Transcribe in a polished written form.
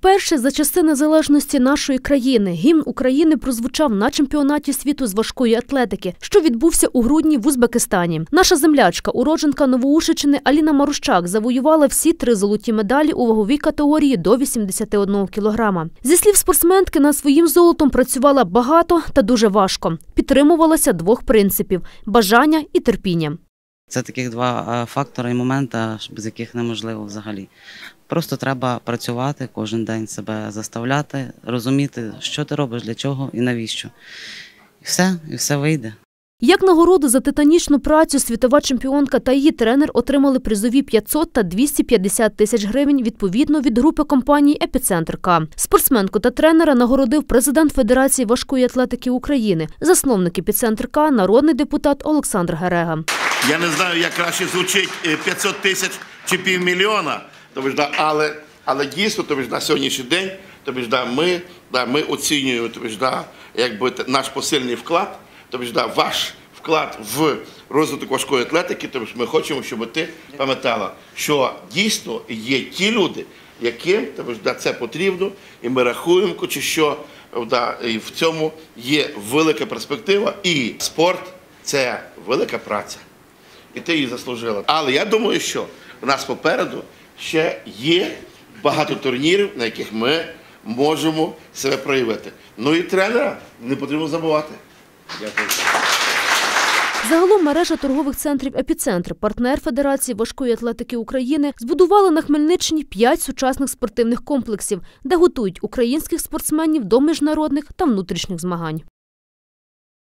Вперше за часи незалежності нашої країни гімн України прозвучав на чемпіонаті світу з важкої атлетики, що відбувся у грудні в Узбекистані. Наша землячка, уродженка Новоушичини Аліна Марущак завоювала всі 3 золоті медалі у ваговій категорії до 81 кілограма. Зі слів спортсменки, над своїм золотом працювала багато та дуже важко. Підтримувалася 2 принципів – бажання і терпіння. Це таких 2 фактори і моменти, без яких неможливо взагалі. Просто треба працювати, кожен день себе заставляти, розуміти, що ти робиш, для чого і навіщо. І все вийде. Як нагороду за титанічну працю світова чемпіонка та її тренер отримали призові 500 та 250 тисяч гривень відповідно від групи компаній «Епіцентр К». Спортсменку та тренера нагородив президент Федерації важкої атлетики України, засновник «Епіцентр К», народний депутат Олександр Герега. Я не знаю, як краще звучить 500 тисяч чи півмільйона, але дійсно на сьогоднішній день ми оцінюємо наш посильний вклад, ваш вклад в розвиток важкої атлетики. Ми хочемо, щоб ти пам'ятала, що дійсно є ті люди, яким це потрібно, і ми рахуємо, що в цьому є велика перспектива. І спорт – це велика праця, і ти її заслужила. Але я думаю, що у нас попереду ще є багато турнірів, на яких ми можемо себе проявити. Ну і тренера не потрібно забувати. Дякую. Загалом мережа торгових центрів «Епіцентр», партнер Федерації важкої атлетики України, збудували на Хмельниччині 5 сучасних спортивних комплексів, де готують українських спортсменів до міжнародних та внутрішніх змагань.